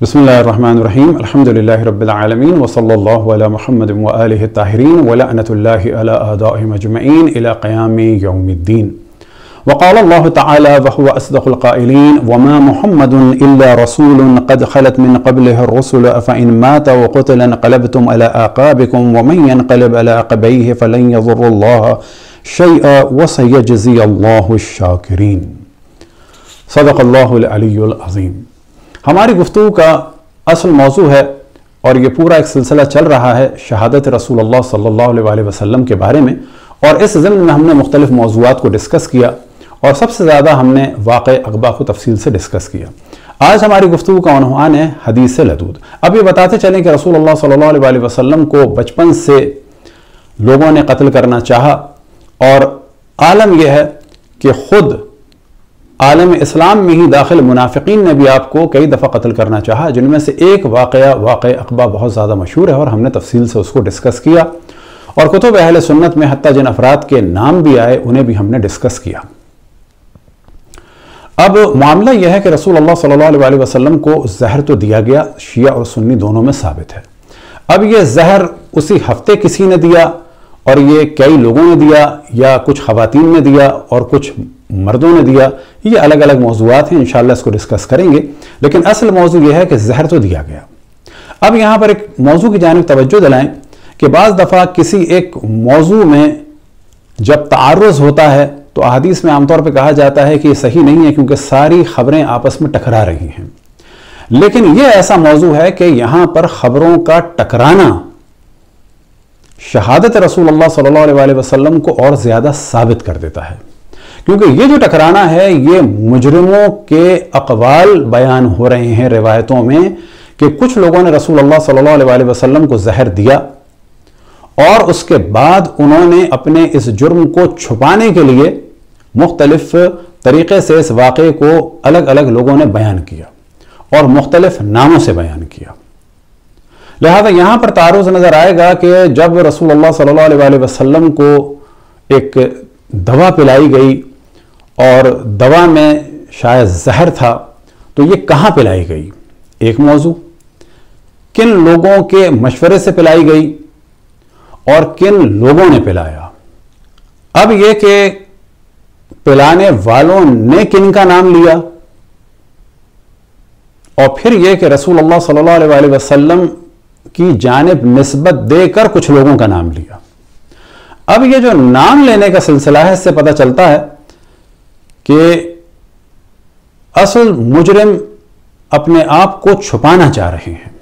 बिस्मिल्लाहिर्रहमानिर्रहीम अल्हम्दुलिल्लाहि रब्बिल आलमीन व सल्लल्लाहु अला मुहम्मद व आलिहि ताहिरीन व लअनतुल्लाहि अला आदाइहिम अजमईन इला क़यामि यौमिद्दीन व क़ाल अल्लाहु तआला व हुवा अस्दक़ुल क़ाइलीन व मा मुहम्मदुन इल्ला रसूलुन क़द ख़लत मिन क़ब्लिहि रुसुल अफ़इन मात व क़ुतिला इंक़लबतुम अला आक़ाबिकुम व मन यन्क़लिब अला अक़बैहि फ़लन यज़ुर्रल्लाह शैअन व सयजज़ियल्लाहु शाकिरीन। सदक़ल्लाहुल अलियुल अज़ीम। हमारी गुफ्तगू का असल मौजू है और ये पूरा एक सिलसिला चल रहा है शहादत रसूलुल्लाह सल्लल्लाहु अलैहि वसल्लम के बारे में, और इस ज़िम्न में हमने मुख्तलिफ मौज़ूआत को डिस्कस किया और सबसे ज़्यादा हमने वाक़े अक़बा को तफसील से डिस्कस किया। आज हमारी गुफ्तगू का उन्वान है हदीस लदूद। अब ये बताते चलें कि रसूलुल्लाह सल्लल्लाहु अलैहि वसल्लम को बचपन से लोगों ने कत्ल करना चाहा, और आलम यह है कि ख़ुद आलम इस्लाम में ही दाखिल मुनाफिकीन ने भी आपको कई दफ़ा कत्ल करना चाहा, जिनमें से एक वाक़या अक़बा बहुत ज़्यादा मशहूर है और हमने तफसील से उसको डिस्कस किया, और कुतुब अहले सुन्नत में हत्ता जिन अफराद के नाम भी आए उन्हें भी हमने डिस्कस किया। अब मामला यह है कि रसूलुल्लाह सल्लल्लाहु अलैहि वसल्लम को जहर तो दिया गया, शिया और सुन्नी दोनों में साबित है। अब यह जहर उसी हफ्ते किसी ने दिया और ये कई लोगों ने दिया, या कुछ ख़वातीन ने दिया और कुछ मर्दों ने दिया, ये अलग अलग मौज़ूआत हैं, इंशाअल्लाह इसको डिस्कस करेंगे। लेकिन असल मौजू यह है कि जहर तो दिया गया। अब यहाँ पर एक मौजू की जानिब तवज्जो दिलाएं कि बाज़ दफ़ा किसी एक मौजू में जब तारुज़ होता है तो अहादीस में आमतौर पर कहा जाता है कि ये सही नहीं है, क्योंकि सारी खबरें आपस में टकरा रही हैं। लेकिन यह ऐसा मौजू है कि यहाँ पर खबरों का टकराना शहादत रसूलुल्लाह सल्लल्लाहु अलैहि वसल्लम को और ज़्यादा साबित कर देता है, क्योंकि ये जो टकराना है ये मुजरिमों के अक़वाल बयान हो रहे हैं रिवायतों में कि कुछ लोगों ने रसूलुल्लाह सल्लल्लाहु अलैहि वसल्लम को जहर दिया और उसके बाद उन्होंने अपने इस जुर्म को छुपाने के लिए मुख्तलिफ तरीक़े से इस वाक़े को अलग अलग लोगों ने बयान किया और मुख्तलिफ नामों से बयान किया। लिहाजा यहाँ पर तारुज़ नज़र आएगा कि जब रसूलुल्लाह सल्लल्लाहु अलैहि वसल्लम को एक दवा पिलाई गई और दवा में शायद जहर था, तो ये कहाँ पिलाई गई, एक मौजू, किन लोगों के मशवरे से पिलाई गई और किन लोगों ने पिलाया। अब यह कि पिलाने वालों ने किन का नाम लिया, और फिर यह कि रसूलुल्लाह सल्लल्लाहु अलैहि वसल्लम की जानिब निस्बत देकर कुछ लोगों का नाम लिया। अब ये जो नाम लेने का सिलसिला है, इससे पता चलता है कि असल मुजरिम अपने आप को छुपाना चाह रहे हैं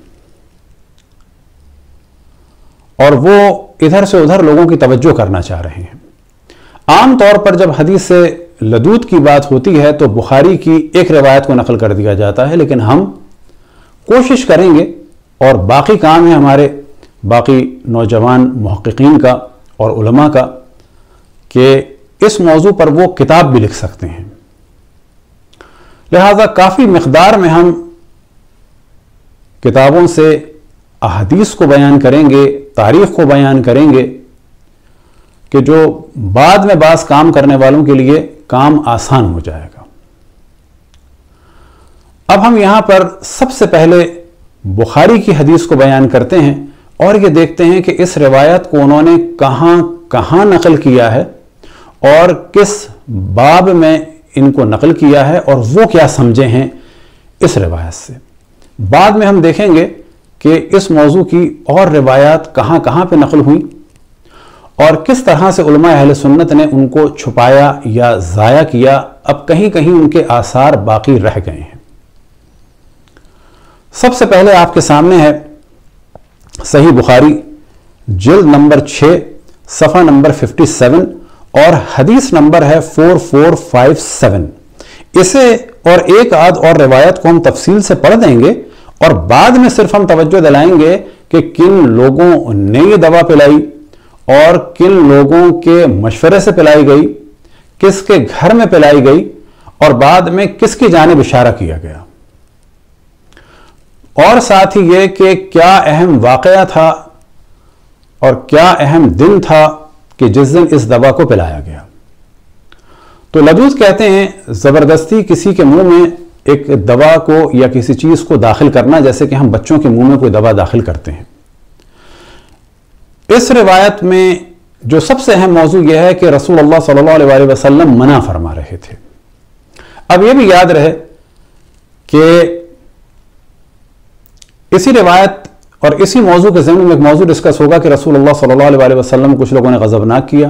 और वो इधर से उधर लोगों की तवज्जो करना चाह रहे हैं। आम तौर पर जब हदीस से लदूद की बात होती है तो बुखारी की एक रिवायत को नकल कर दिया जाता है, लेकिन हम कोशिश करेंगे, और बाकी काम है हमारे बाकी नौजवान मुहक्किकीन का और उलमा का, कि इस मौजू पर वो किताब भी लिख सकते हैं। लिहाजा काफ़ी मिक़दार में हम किताबों से अहादीस को बयान करेंगे, तारीख़ को बयान करेंगे, कि जो बाद में बास काम करने वालों के लिए काम आसान हो जाएगा। अब हम यहाँ पर सबसे पहले बुखारी की हदीस को बयान करते हैं और ये देखते हैं कि इस रिवायत को उन्होंने कहाँ नकल किया है और किस बाब में इनको नकल किया है और वो क्या समझे हैं इस रिवायत से। बाद में हम देखेंगे कि इस मौजू की और रिवायात कहाँ पे नकल हुई और किस तरह से उलमा अहले सुन्नत ने उनको छुपाया या ज़ाया किया। अब कहीं कहीं उनके आसार बाकी रह गए हैं। सबसे पहले आपके सामने है सही बुखारी, जिल्द नंबर 6, सफ़ा नंबर 57 और हदीस नंबर है 4457। इसे और एक आध और रिवायत को हम तफसील से पढ़ देंगे और बाद में सिर्फ हम तवज्जो दिलाएंगे कि किन लोगों ने ये दवा पिलाई और किन लोगों के मशवरे से पिलाई गई, किसके घर में पिलाई गई और बाद में किसकी जानिब इशारा किया गया, और साथ ही यह कि क्या अहम वाक़या था और क्या अहम दिन था कि जिस दिन इस दवा को पिलाया गया। तो लदूद कहते हैं ज़बरदस्ती किसी के मुंह में ایک دوا کو یا کسی چیز کو داخل کرنا، جیسے کہ ہم بچوں کے منہ میں کوئی دوا داخل کرتے ہیں۔ اس روایت میں جو سب سے اہم موضوع یہ ہے کہ رسول اللہ صلی اللہ علیہ وسلم منع فرما رہے تھے۔ اب یہ بھی یاد رہے کہ اسی روایت اور اسی موضوع کے ضمن میں ایک موضوع ڈسکس ہوگا کہ رسول اللہ صلی اللہ علیہ وسلم کچھ لوگوں نے غضبناک کیا،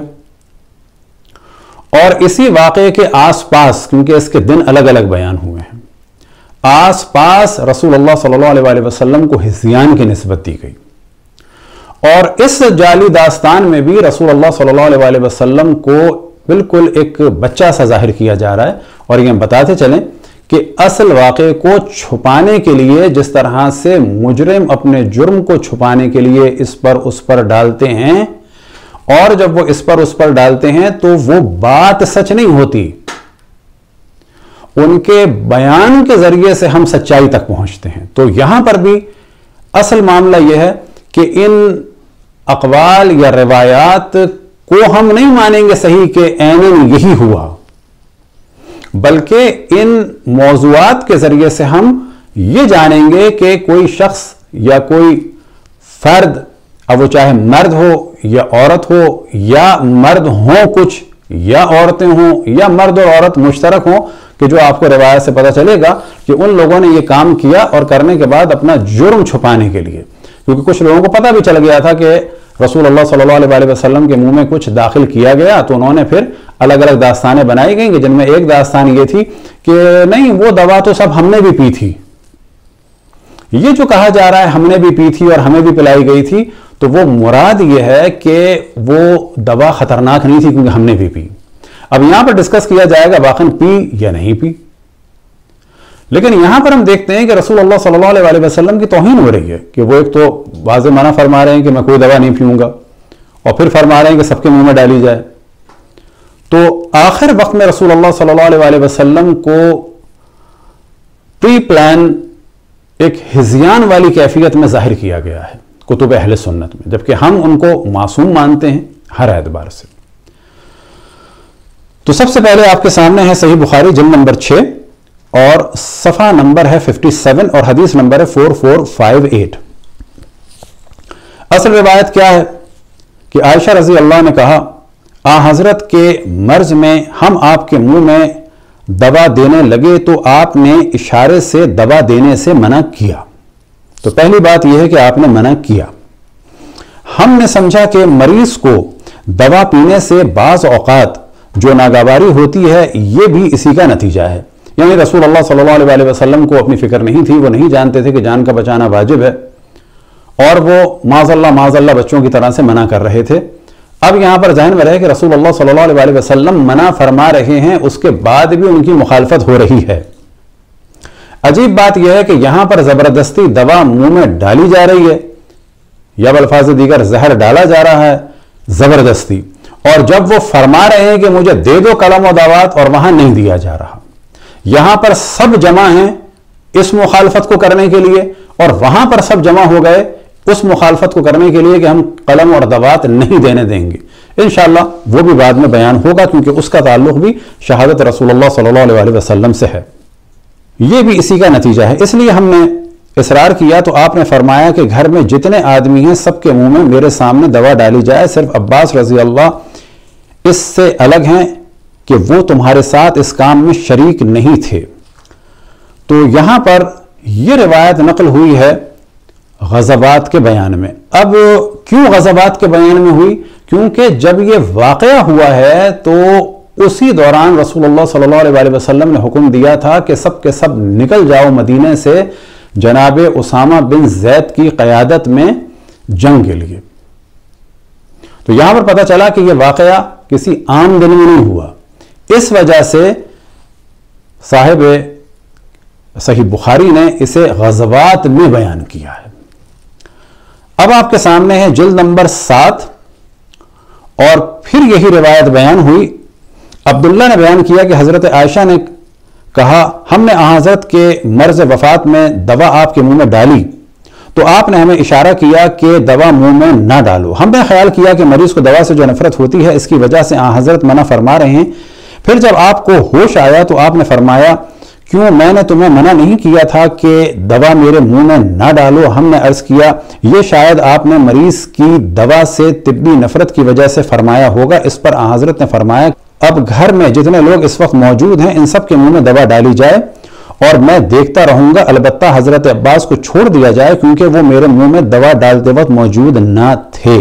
اور اسی واقعے کے آس پاس، کیونکہ اس کے دن الگ الگ بیان ہوئے ہیں، آس پاس رسول اللہ صلی اللہ علیہ وسلم کو ہذیان کی نسبت دی گئی، اور اس جعلی داستان میں بھی رسول اللہ صلی اللہ علیہ وسلم کو بالکل ایک بچہ سا ظاہر کیا جا رہا ہے۔ اور یہ ہم بتاتے چلیں کہ اصل واقعے کو چھپانے کے لیے جس طرح سے مجرم اپنے جرم کو چھپانے کے لیے اس پر ڈالتے ہیں، اور جب وہ اس پر ڈالتے ہیں تو وہ بات سچ نہیں ہوتی، ان کے بیان کے ذریعے سے ہم سچائی تک پہنچتے ہیں۔ تو یہاں پر بھی اصل معاملہ یہ ہے کہ ان اقوال یا روایات کو ہم نہیں مانیں گے صحیح کہ عیناً یہی ہوا، بلکہ ان موضوعات کے ذریعے سے ہم یہ جانیں گے کہ کوئی شخص یا کوئی فرد، اب وہ چاہے مرد ہو یا عورت ہو، یا مرد ہوں کچھ یا عورتیں ہوں، یا مرد اور عورت مشترک ہوں، کہ جو آپ کو روایت سے پتہ چلے گا کہ ان لوگوں نے یہ کام کیا اور کرنے کے بعد اپنا جرم چھپانے کے لیے، کیونکہ کچھ لوگوں کو پتہ بھی چل گیا تھا کہ رسول اللہ صلی اللہ علیہ وسلم کے منہ میں کچھ داخل کیا گیا، تو انہوں نے پھر الگ الگ داستانیں بنائی گئیں، جن میں ایک داستان یہ تھی کہ نہیں، وہ دوا تو سب ہم نے بھی پی تھی۔ یہ جو کہا جا رہا ہے ہم نے بھی پی تھی اور ہمیں بھی پلائی گئی تھی، تو وہ مراد یہ ہے کہ وہ دوا خطرناک نہیں تھی کیونکہ ہم نے بھی پی۔ اب یہاں پر ڈسکس کیا جائے گا واقعاً پی یا نہیں پی، لیکن یہاں پر ہم دیکھتے ہیں کہ رسول اللہ صلی اللہ علیہ وسلم کی توہین ہو رہی ہے کہ وہ ایک تو واضح منع فرما رہے ہیں کہ میں کوئی دوا نہیں پیوں گا، اور پھر فرما رہے ہیں کہ سب کے منہ میں ڈالی جائے۔ تو آخر وقت میں رسول اللہ صلی اللہ علیہ وسلم کو پری پلان ایک ہذیان والی کیفیت میں ظاہر کیا گیا ہے کتب اہل سنت میں، جبکہ ہم ان کو معصوم مانتے ہیں ہر اعتبار سے۔ تو سب سے پہلے آپ کے سامنے ہے صحیح بخاری جلد نمبر 6 اور صفحہ نمبر ہے 57 اور حدیث نمبر ہے 4458۔ اصل روایت کیا ہے کہ عائشہ رضی اللہ نے کہا، حضرت کے مرض میں ہم آپ کے منہ میں دوا دینے لگے تو آپ نے اشارے سے دوا دینے سے منع کیا۔ تو پہلی بات یہ ہے کہ آپ نے منع کیا۔ ہم نے سمجھا کہ مریض کو دوا پینے سے بعض اوقات جو ناگواری ہوتی ہے یہ بھی اسی کا نتیجہ ہے، یعنی رسول اللہ صلی اللہ علیہ وسلم کو اپنی فکر نہیں تھی، وہ نہیں جانتے تھے کہ جان کا بچانا واجب ہے، اور وہ معاذ اللہ بچوں کی طرح سے منع کر رہے تھے۔ اب یہاں پر ذہن میں رہے کہ رسول اللہ صلی اللہ علیہ وسلم منع فرما رہے ہیں، اس کے بعد بھی ان کی مخالفت ہو رہی ہے۔ عجیب بات یہ ہے کہ یہاں پر زبردستی دوا منہ میں ڈالی جا رہی ہے، یا بالفاظ دیگر زہر ڈالا جا رہا ہے زبردستی، اور جب وہ فرما رہے ہیں کہ مجھے دے دو قلم و دعوات، اور وہاں نہیں دیا جا رہا۔ یہاں پر سب جمع ہیں اس مخالفت کو کرنے کے لیے، اور وہاں پر سب جمع ہو گئے اس مخالفت کو کرنے کے لیے کہ ہم قلم اور دعوات نہیں دینے دیں گے۔ انشاءاللہ وہ بھی بعد میں بیان ہوگا، کیونکہ اس کا تعلق بھی شہادت رسول اللہ صلی اللہ علیہ وسلم سے ہے، یہ بھی اسی کا نتیجہ ہے۔ اس لیے ہم نے اصرار کیا تو آپ نے فرمایا کہ گھر میں جتنے آدمی ہیں سب کے منہ میں میرے سامنے دوا ڈالی جائے، صرف عباس رضی اللہ اس سے الگ ہیں کہ وہ تمہارے ساتھ اس کام میں شریک نہیں تھے۔ تو یہاں پر یہ روایت نقل ہوئی ہے غزوات کے بیان میں۔ اب کیوں غزوات کے بیان میں ہوئی؟ کیونکہ جب یہ واقعہ ہوا ہے تو اسی دوران رسول اللہ صلی اللہ علیہ وسلم نے حکم دیا تھا کہ سب کے سب نکل جاؤ مدینے سے جناب اسامہ بن زید کی قیادت میں جنگ کے لیے۔ تو یہاں پر پتہ چلا کہ یہ واقعہ کسی عام دن میں نہیں ہوا، اس وجہ سے صاحب صحیح بخاری نے اسے غزوات میں بیان کیا ہے۔ اب آپ کے سامنے ہے جلد نمبر 7، اور پھر یہی روایت بیان ہوئی۔ عبداللہ نے بیان کیا کہ حضرت عائشہ نے کہا، ہم نے حضرت کے مرض وفات میں دوا آپ کے منہ میں ڈالی تو آپ نے ہمیں اشارہ کیا کہ دوا منہ میں نہ ڈالو۔ ہم نے خیال کیا کہ مریض کو دوا سے جو نفرت ہوتی ہے اس کی وجہ سے حضرت منع فرما رہے ہیں۔ پھر جب آپ کو ہوش آیا تو آپ نے فرمایا کیوں میں نے تمہیں منع نہیں کیا تھا کہ دوا میرے منہ میں نہ ڈالو؟ ہم نے عرض کیا یہ شاید آپ نے مریض کی دوا سے طبی نفرت کی وجہ سے فرمایا ہوگا۔ اس پر حضرت نے فرمایا اب گھر میں جتنے لوگ اس وقت موجود ہیں ان سب کے منہ میں دوا ڈالی جائے اور میں دیکھتا رہوں گا، البتہ حضرت عباس کو چھوڑ دیا جائے کیونکہ وہ میرے منہ میں دوا ڈالتے وقت موجود نہ تھے،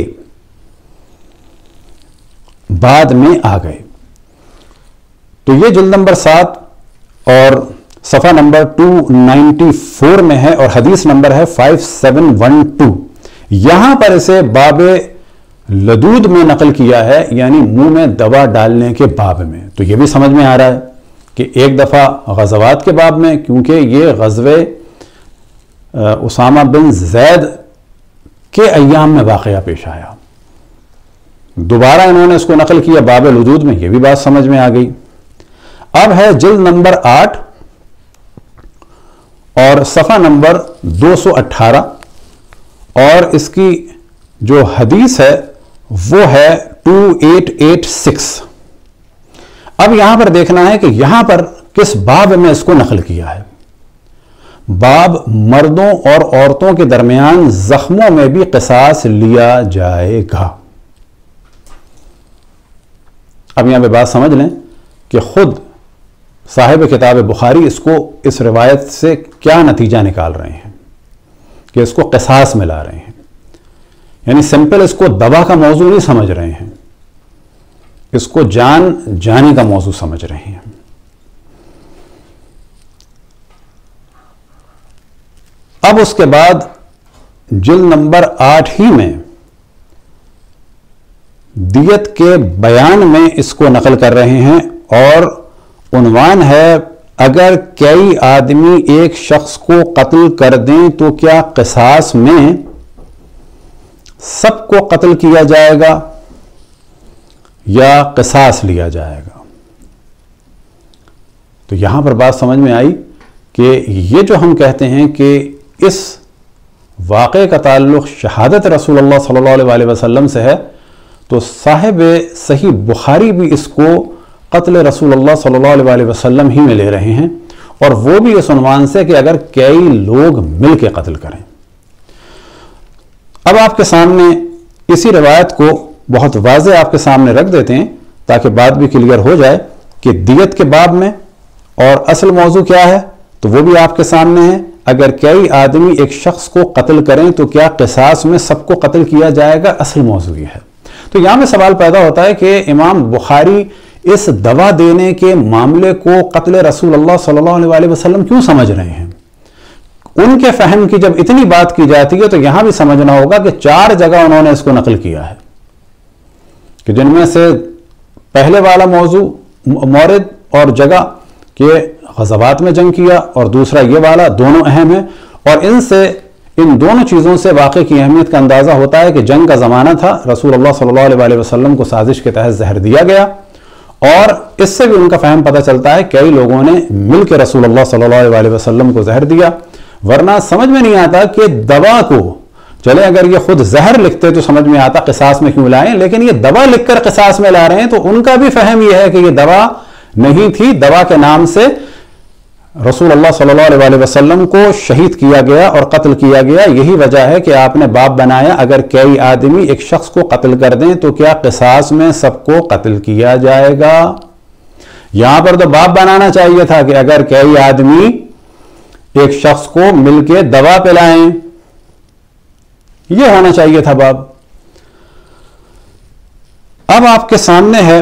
بعد میں آ گئے۔ تو یہ جلد نمبر 7 اور صفحہ نمبر 294 میں ہے اور حدیث نمبر ہے 5712۔ یہاں پر اسے باب لدود میں نقل کیا ہے، یعنی منہ میں دوا ڈالنے کے باب میں۔ تو یہ بھی سمجھ میں آ رہا ہے کہ ایک دفعہ غزوات کے باب میں، کیونکہ یہ غزوے اسامہ بن زید کے ایام میں واقعہ پیش آیا، دوبارہ انہوں نے اس کو نقل کیا باب لدود میں، یہ بھی بات سمجھ میں آ گئی۔ اب ہے جلد نمبر 8 اور صفحہ نمبر 218 اور اس کی جو حدیث ہے وہ ہے 2886۔ اب یہاں پر دیکھنا ہے کہ یہاں پر کس باب میں اس کو نقل کیا ہے۔ باب مردوں اور عورتوں کے درمیان زخموں میں بھی قصاص لیا جائے گا۔ اب یہاں پہ بات سمجھ لیں کہ خود صاحب کتاب بخاری اس روایت سے کیا نتیجہ نکال رہے ہیں کہ اس کو قصاص میں لا رہے ہیں، یعنی سمپل اس کو دوا کا موضوع نہیں سمجھ رہے ہیں، اس کو جانے کا موضوع سمجھ رہے ہیں۔ اب اس کے بعد جلد نمبر 8 ہی میں دیت کے بیان میں اس کو نقل کر رہے ہیں اور عنوان ہے اگر کئی آدمی ایک شخص کو قتل کر دیں تو کیا قصاص میں سب کو قتل کیا جائے گا یا قصاص لیا جائے گا؟ تو یہاں پر بات سمجھ میں آئی کہ یہ جو ہم کہتے ہیں کہ اس واقعے کا تعلق شہادت رسول اللہ صلی اللہ علیہ وسلم سے ہے، تو صاحب صحیح بخاری بھی اس کو قتل رسول اللہ صلی اللہ علیہ وسلم ہی میں لے رہے ہیں، اور وہ بھی اس عنوان سے کہ اگر کئی لوگ مل کے قتل کریں۔ اب آپ کے سامنے اسی روایت کو بہت واضح آپ کے سامنے رکھ دیتے ہیں تاکہ بات بھی کلیئر ہو جائے کہ دیت کے باب میں اور اصل موضوع کیا ہے، تو وہ بھی آپ کے سامنے ہے۔ اگر کئی آدمی ایک شخص کو قتل کریں تو کیا قصاص میں سب کو قتل کیا جائے گا، اصل موضوع یہ ہے۔ تو یہاں میں سوال پیدا ہوتا ہے کہ امام بخاری اس دوا دینے کے معاملے کو قتل رسول اللہ صلی اللہ علیہ وسلم کیوں سمجھ رہے ہیں؟ ان کے فہم کی جب اتنی بات کی جاتی ہے تو یہاں بھی سمجھنا ہوگا کہ 4 جگہ انہوں نے اس کو نقل کیا ہے، کہ جن میں سے پہلے والا موضوع مورد اور جگہ کہ غزوات میں جنگ کیا، اور دوسرا یہ والا، دونوں اہم ہیں، اور ان دونوں چیزوں سے واقع کی اہمیت کا اندازہ ہوتا ہے کہ جنگ کا زمانہ تھا، رسول اللہ صلی اللہ علیہ وسلم کو سازش کے تحت زہر دیا گیا، اور اس سے بھی ان کا فہم پتہ چلتا ہے کئی لوگوں نے مل کے رسول اللہ صلی اللہ علیہ وسلم کو زہر دیا۔ ورنہ سمجھ میں نہیں آتا کہ دوا کو، چلے اگر یہ خود زہر لکھتے تو سمجھ میں آتا قصاص میں کیوں لائیں، لیکن یہ دوا لکھ کر قصاص میں لا رہے ہیں، تو ان کا بھی فہم یہ ہے کہ یہ دوا نہیں تھی، دوا کے نام سے رسول اللہ صلی اللہ علیہ وسلم کو شہید کیا گیا اور قتل کیا گیا۔ یہی وجہ ہے کہ آپ نے باب بنایا اگر کئی آدمی ایک شخص کو قتل کر دیں تو کیا قصاص میں سب کو قتل کیا جائے گا۔ یہاں پر تو باب بنانا چاہیے تھا کہ اگر کئی آدمی ایک شخص کو مل کے دوا پلائیں، یہ ہونا چاہیے تھا باب۔ اب آپ کے سامنے ہے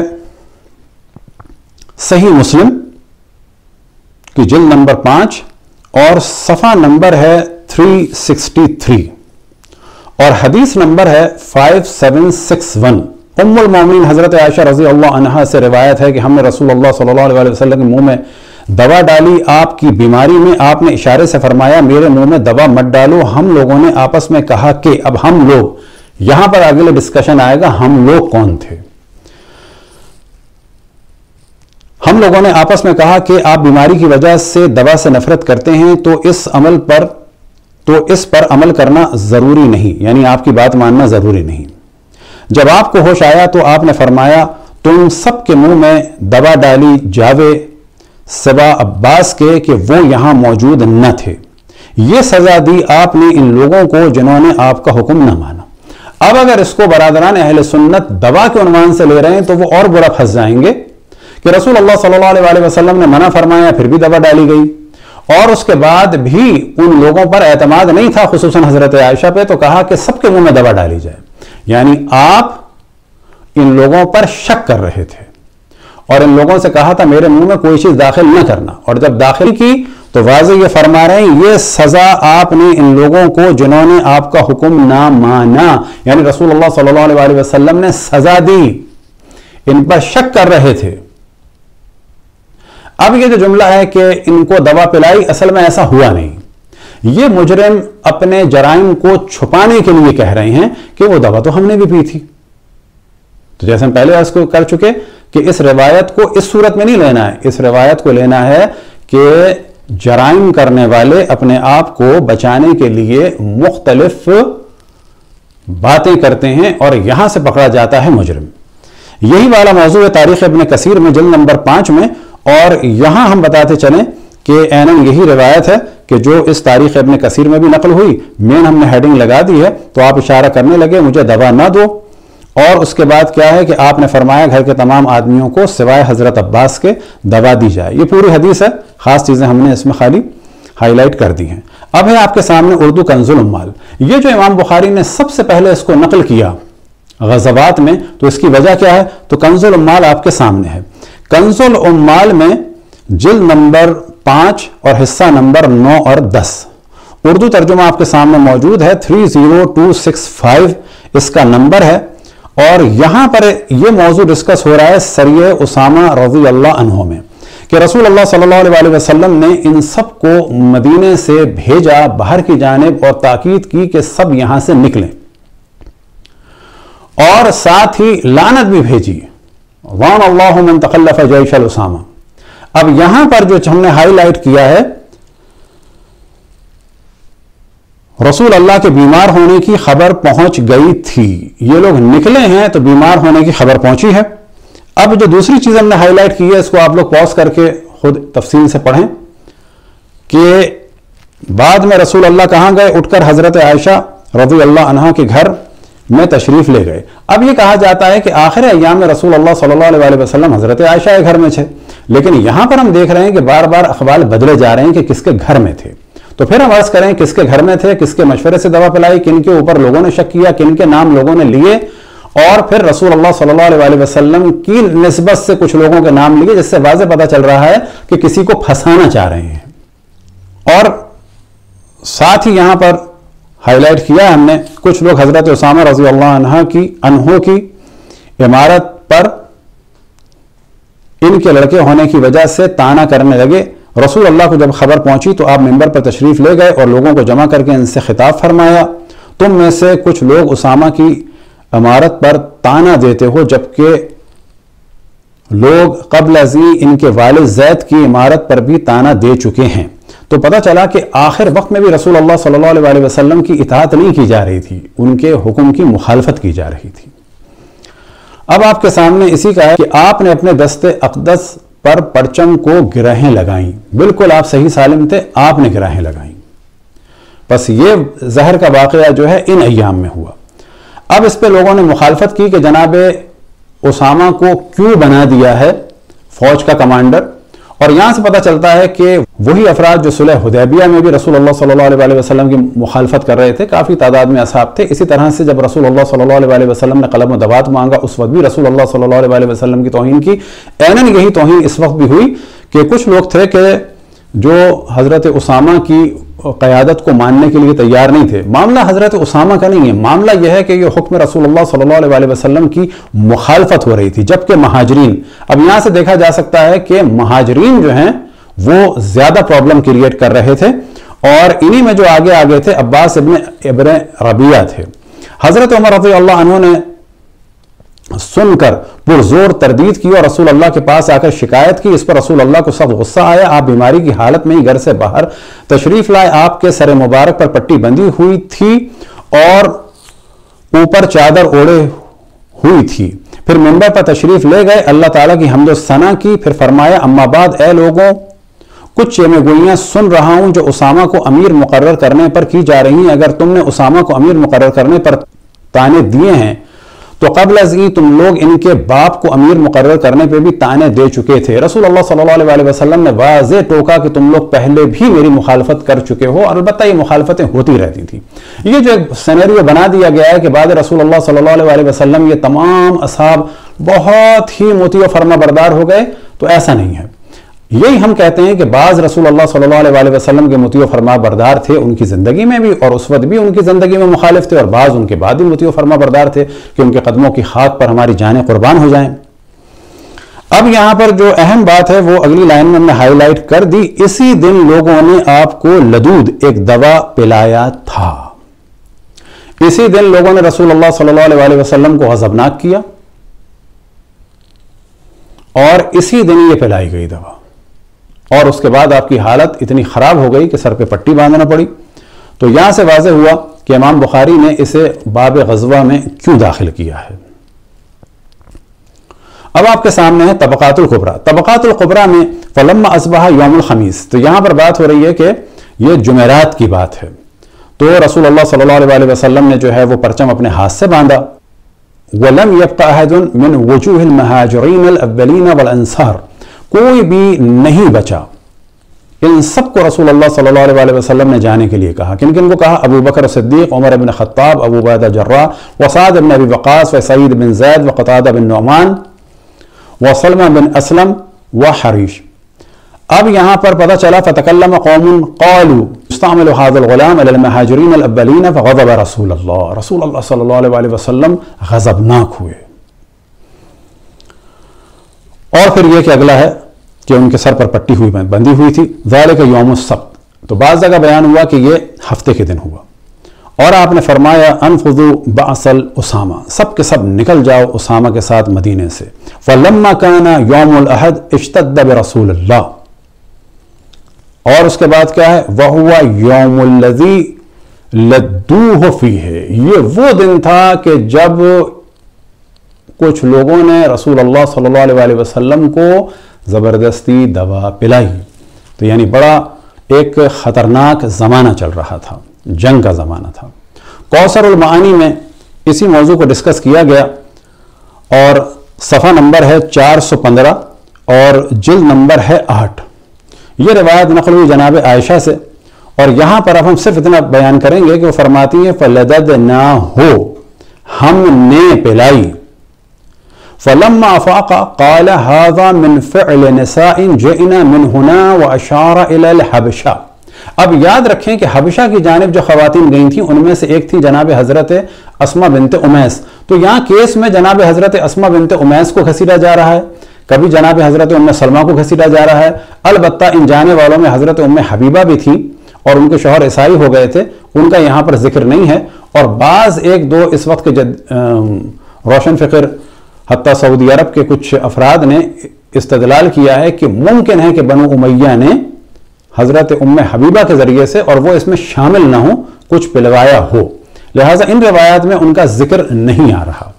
صحیح مسلم کی جلد نمبر 5 اور صفحہ نمبر ہے 363 اور حدیث نمبر ہے 5761۔ ام المومنین حضرت عائشہ رضی اللہ عنہا سے روایت ہے کہ ہم نے رسول اللہ صلی اللہ علیہ وسلم کے منہ میں دوا ڈالی آپ کی بیماری میں، آپ نے اشارے سے فرمایا میرے منہ میں دوا مت ڈالو۔ ہم لوگوں نے آپس میں کہا کہ اب ہم لوگ، یہاں پر اگلے ڈسکشن آئے گا ہم لوگ کون تھے۔ ہم لوگوں نے آپس میں کہا کہ آپ بیماری کی وجہ سے دوا سے نفرت کرتے ہیں تو اس پر عمل کرنا ضروری نہیں، یعنی آپ کی بات ماننا ضروری نہیں۔ جب آپ کو ہوش آیا تو آپ نے فرمایا تم سب کے منہ میں دوا ڈالی جاوے، سوا عباس کے کہ وہ یہاں موجود نہ تھے۔ یہ سزا دی آپ نے ان لوگوں کو جنہوں نے آپ کا حکم نہ مانا۔ اب اگر اس کو برادران اہل سنت دوا کے عنوان سے لے رہے ہیں تو وہ اور برا پھنس جائیں گے کہ رسول اللہ صلی اللہ علیہ وسلم نے منع فرمایا، پھر بھی دوا ڈالی گئی، اور اس کے بعد بھی ان لوگوں پر اعتماد نہیں تھا، خصوصاً حضرت عائشہ پہ، تو کہا کہ سب کے منہ میں دوا ڈالی جائے۔ یعنی آپ ان لوگوں پر شک کر رہے تھے اور ان لوگوں سے کہا تھا میرے منہ میں کوئی چیز داخل نہ کرنا، اور جب داخل کی تو واضح یہ فرما رہے ہیں یہ سزا آپ نے ان لوگوں کو جنہوں نے آپ کا حکم نہ مانا، یعنی رسول اللہ صلی اللہ علیہ وسلم نے سزا دی، ان پر شک کر رہے تھے۔ اب یہ جو جملہ ہے کہ ان کو دوا پلائی، اصل میں ایسا ہوا نہیں، یہ مجرم اپنے جرائم کو چھپانے کے لیے کہہ رہے ہیں کہ وہ دوا تو ہم نے بھی پی تھی۔ تو جیسے ہم پہلے اس کو کر چکے کہ اس روایت کو اس صورت میں نہیں لینا ہے، اس روایت کو لینا ہے کہ جرائم کرنے والے اپنے آپ کو بچانے کے لیے مختلف باتیں کرتے ہیں اور یہاں سے پکڑا جاتا ہے مجرم۔ یہی والا موضوع ہے تاریخ ابن کثیر میں جلد نمبر 5 میں، اور یہاں ہم بتاتے چلیں کہ عیناً یہی روایت ہے کہ جو اس تاریخ ابن کثیر میں بھی نقل ہوئی، مین ہم نے ہیڈنگ لگا دی ہے، تو آپ اشارہ کرنے لگے مجھے دوا نہ دو، اور اس کے بعد کیا ہے کہ آپ نے فرمایا گھر کے تمام آدمیوں کو سوائے حضرت عباس کے دوا دی جائے۔ یہ پوری حدیث ہے، خاص چیزیں ہم نے اس میں خالی ہائی لائٹ کر دی ہیں۔ اب ہے آپ کے سامنے اردو کنز الاموال، یہ جو امام بخاری نے سب سے پہلے اس کو نقل کیا غزوات میں، تو اس کی وجہ کیا ہے؟ تو کنز الاموال آپ کے سامنے ہے۔ کنز الاموال میں جلد نمبر 5 اور حصہ نمبر 9 اور 10 اردو ترجمہ آپ کے سامنے موجود ہے، 30265 اس کا نمبر ہے، اور یہاں پر یہ موضوع ڈسکس ہو رہا ہے سریہ اسامہ رضی اللہ عنہ میں، کہ رسول اللہ صلی اللہ علیہ وسلم نے ان سب کو مدینے سے بھیجا باہر کی جانب اور تاکید کی کہ سب یہاں سے نکلیں، اور ساتھ ہی لعنت بھی بھیجی، وَعَنَ اللَّهُ مَنْ تَخَلَّفَ جَيْشَ الْأُسَامَةِ۔ اب یہاں پر جو ہم نے ہائی لائٹ کیا ہے، رسول اللہ کے بیمار ہونے کی خبر پہنچ گئی تھی، یہ لوگ نکلے ہیں تو بیمار ہونے کی خبر پہنچی ہے۔ اب جو دوسری چیز ہم نے ہائی لائٹ کی ہے، اس کو آپ لوگ پاز کر کے خود تفصیل سے پڑھیں کہ بعد میں رسول اللہ کہاں گئے؟ اٹھ کر حضرت عائشہ رضی اللہ عنہا کے گھر میں تشریف لے گئے۔ اب یہ کہا جاتا ہے کہ آخر ایام میں رسول اللہ صلی اللہ علیہ وسلم حضرت عائشہ کے گھر میں تھے، لیکن یہاں پر ہم دیکھ رہے ہیں کہ بار بار اقوال بدلے جا رہے ہیں کہ کس کے گھر میں تھے۔ تو پھر ہم عرض کریں کس کے گھر میں تھے، کس کے مشورے سے دوا پلائی، کن کے اوپر لوگوں نے شک کیا، کن کے نام لوگوں نے لیے، اور پھر رسول اللہ صلی اللہ علیہ وسلم کی نسبت سے کچھ لوگوں کے نام لیے، جس سے واضح پتہ چل رہا ہے کہ کسی کو پھنسانا چاہ رہے ہیں۔ اور ساتھ ہی یہاں پر ہائی لائٹ کیا ہم نے کچھ لوگ حضرت اسامہ رضی اللہ عنہ کی عمارت پر ان کے لڑکے ہونے کی وجہ سے طعنہ کرنے لگے۔ رسول اللہ کو جب خبر پہنچی تو آپ منبر پر تشریف لے گئے اور لوگوں کو جمع کر کے ان سے خطاب فرمایا، تم میں سے کچھ لوگ اسامہ کی عمارت پر طعنہ دیتے ہو، جبکہ لوگ قبل ازیں ان کے والد زید کی عمارت پر بھی طعنہ دے چکے ہیں۔ تو پتہ چلا کہ آخر وقت میں بھی رسول اللہ صلی اللہ علیہ وسلم کی اطاعت نہیں کی جا رہی تھی، ان کے حکم کی مخالفت کی جا رہی تھی۔ اب آپ کے سامنے اسی کا ہے کہ آپ نے اپنے دست اقدس پر پرچم کو گرہیں لگائیں، بالکل آپ صحیح سالم تھے، آپ نے گرہیں لگائیں۔ بس یہ زہر کا واقعہ جو ہے ان ایام میں ہوا۔ اب اس پہ لوگوں نے مخالفت کی کہ جناب اسامہ کو کیوں بنا دیا ہے فوج کا کمانڈر، اور یہاں سے پتہ چلتا ہے کہ وہی افراد جو صلح حدیبیہ میں بھی رسول اللہ صلی اللہ علیہ وسلم کی مخالفت کر رہے تھے، کافی تعداد میں اصحاب تھے۔ اسی طرح سے جب رسول اللہ صلی اللہ علیہ وسلم نے قلم و دوات مانگا، اس وقت بھی رسول اللہ صلی اللہ علیہ وسلم کی توہین کی۔ عیناً یہی توہین اس وقت بھی ہوئی کہ کچھ لوگ تھے کہ جو حضرت اسامہ کی قیادت کو ماننے کے لیے تیار نہیں تھے۔ معاملہ حضرت اسامہ کا نہیں ہے، معاملہ یہ ہے کہ یہ حکم رسول اللہ صلی اللہ علیہ وسلم کی مخالفت ہو رہی تھی، جبکہ مہاجرین، اب یہاں سے دیکھا جا سکتا ہے کہ مہاجرین جو ہیں وہ زیادہ پرابلم کریٹ کر رہے تھے، اور انہی میں جو آگے تھے عباس ابن ربیعہ تھے۔ حضرت عمر رضی اللہ عنہ نے سن کر پرزور تردید کی اور رسول اللہ کے پاس آ کر شکایت کی۔ اس پر رسول اللہ کو سخت غصہ آیا، آپ بیماری کی حالت میں ہی گھر سے باہر تشریف لائے، آپ کے سر مبارک پر پٹی بندھی ہوئی تھی اور اوپر چادر اوڑے ہوئی تھی۔ پھر منبر پر تشریف لے گئے، اللہ تعالیٰ کی حمد و ثنا کی، پھر فرمایا اما بعد اے لوگوں، کچھ چیمے گوئیاں سن رہا ہوں جو اسامہ کو امیر مقرر کرنے پر کی جا رہی ہیں۔ اگر تم نے اسامہ کو امیر مقرر کرنے پر تانے دیے ہیں تو قبل از یہ تم لوگ ان کے باپ کو امیر مقرر کرنے پہ بھی تانے دے چکے تھے۔ رسول اللہ صلی اللہ علیہ وسلم نے واضح ٹوکا کہ تم لوگ پہلے بھی میری مخالفت کر چکے ہو، اور البتہ یہ مخالفتیں ہوتی رہتی تھیں۔ یہ جو ایک سینیریو بنا دیا گیا ہے کہ بعد رسول اللہ صلی اللہ علیہ وسلم یہ تمام اصحاب بہت ہی مطیع و فرما بردار ہو گئے، تو ایسا نہیں ہے۔ یہی ہم کہتے ہیں کہ بعض رسول اللہ صلی اللہ علیہ وسلم کے مطیع و فرما بردار تھے ان کی زندگی میں بھی، اور اس وقت بھی ان کی زندگی میں مخالف تھے، اور بعض ان کے بعد بھی مطیع و فرما بردار تھے کہ ان کے قدموں کی خاک پر ہماری جانیں قربان ہو جائیں۔ اب یہاں پر جو اہم بات ہے وہ اگلی لائن میں ہم نے ہائی لائٹ کر دی، اسی دن لوگوں نے آپ کو لدود ایک دوا پلایا تھا۔ اسی دن لوگوں نے رسول اللہ صلی اللہ علیہ وسلم کو غضبناک کیا، اور اسی دن یہ پلائی گئی دوا، اور اس کے بعد آپ کی حالت اتنی خراب ہو گئی کہ سر پہ پٹی باندھنا پڑی۔ تو یہاں سے واضح ہوا کہ امام بخاری نے اسے باب غزوہ میں کیوں داخل کیا ہے۔ اب آپ کے سامنے ہے طبقات الکبریٰ۔ طبقات الکبریٰ میں فلما اصبح یوم الخمیس، تو یہاں پر بات ہو رہی ہے کہ یہ جمعرات کی بات ہے۔ تو رسول اللہ صلی اللہ علیہ وسلم نے جو ہے وہ پرچم اپنے ہاتھ سے باندھا۔ وَلَمْ يَبْقَ أَحَدٌ مِّنْ وُجُوهِ الْمَهَاجِرِينَ الْأَوَّلِينَ وَالْأَنصَارِ، کوئی بھی نہیں بچا۔ ان سب کو رسول اللہ صلی اللہ علیہ وسلم نے جانے کے لیے کہا۔ کن کن کو کہا؟ ابو بکر صدیق، عمر بن خطاب، ابو عبیدہ جراح، وسعد بن ابی وقاص، وسعید بن زید، وقتادہ بن نعمان، وسلمہ بن اسلم، وحریش۔ اب یہاں پر پتہ چلا فتکلم قوم قالوا استعملوا هذا الغلام على المهاجرين الاولين فغضب رسول اللہ صلی اللہ علیہ وسلم غضبناک ہوئے۔ اور پھر یہ کہ اگلا ہے کہ ان کے سر پر پٹی ہوئی بندھی ہوئی تھی۔ ذالک یوم السبت، تو بعض جگہ بیان ہوا کہ یہ ہفتے کے دن ہوا، اور آپ نے فرمایا انفضوا بعث اسامہ، سب کے سب نکل جاؤ اسامہ کے ساتھ مدینے سے۔ فلما كان یوم الاحد اشتد برسول اللہ، اور اس کے بعد کیا ہے؟ وَهُوَ يَوْمُ الَّذِي لَدُّوهُ فِيهِ، یہ وہ دن تھا کہ جب کچھ لوگوں نے رسول اللہ صلی اللہ علیہ وسلم کو زبردستی دوا پلائی۔ تو یعنی بڑا ایک خطرناک زمانہ چل رہا تھا، جنگ کا زمانہ تھا۔ کوثر المعانی میں اسی موضوع کو ڈسکس کیا گیا، اور صفحہ نمبر ہے 415 اور جلد نمبر ہے 8۔ یہ روایت نقل ہوئی جناب عائشہ سے، اور یہاں پر اب ہم صرف اتنا بیان کریں گے کہ وہ فرماتی ہیں فَلَدَدْنَاهُ، ہم نے پلائی۔ فَلَمَّا أَفَاقَ قَالَ هَذَا مِنْ فِعْلِ نِسَاءٍ جِئْنَا مِنْ هُنَا وَأَشَارَ إِلَى الْحَبْشَةِ۔ اب یاد رکھیں کہ حبشہ کی جانب جو خواتین گئی تھیں ان میں سے ایک تھی جناب حضرت اسماء بنت امیس۔ تو یہاں کیس میں جناب حضرت اسماء بنت امیس کو گھسیٹا جا رہا ہے، کبھی جناب حضرت ام سلمہ کو گھسیٹا جا رہا ہے۔ البتہ ان جانے والوں میں حضرت ام حبیبہ بھی تھیں، اور ان کے شوہر عیسائی ہو گئے تھے، ان کا یہاں پر ذکر نہیں ہے۔ اور بعض ایک دو اس وقت کے روشن فکر حتیٰ سعودی عرب کے کچھ افراد نے استدلال کیا ہے کہ ممکن ہے کہ بنو امیہ نے حضرت ام حبیبہ کے ذریعے سے، اور وہ اس میں شامل نہ ہو، کچھ پلوایا ہو، لہٰذا ان روایات میں ان کا ذکر نہیں آ رہا۔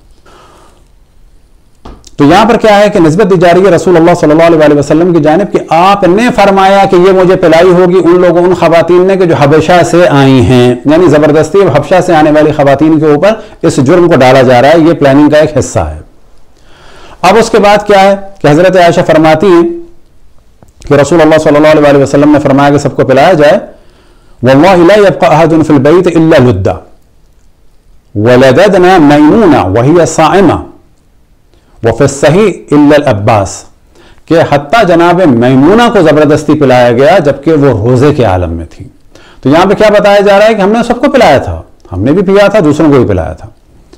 تو یہاں پر کیا ہے کہ نسبت دی جا رہی ہے رسول اللہ صلی اللہ علیہ وسلم کی جانب کہ آپ نے فرمایا کہ یہ مجھے پلائی ہوگی ان لوگوں، ان خواتین نے کہ جو حبشہ سے آئی ہیں، یعنی زبردستی حبشہ سے آنے والی خواتین کے اوپر اس جرم کو ڈالا جا رہا ہے، یہ پلاننگ کا ایک حصہ ہے۔ اب اس کے بعد کیا ہے کہ حضرت عائشہ فرماتی ہیں کہ رسول اللہ صلی اللہ علیہ وسلم نے فرمایا کہ سب کو پلایا جائے۔ وَاللَّهِ لَا يَبْقَى أَحَدٌ فِي الْبَيْتِ إِلَّا لُدَّ وَلَدَدْنَا مَيْمُونَ وَهِيَ صَائِمَةٌ وَفِي الصَّحِيحِ إِلَّا الْعَبَّاسِ، کہ حتیٰ جناب میمونہ کو زبردستی پلایا گیا جبکہ وہ روزے کے عالم میں تھی۔ تو یہاں پہ کیا بتایا جا رہا ہے کہ ہم نے سب کو پلایا تھا، ہم نے بھی پیا تھا، دوسروں کو بھی پلایا تھا۔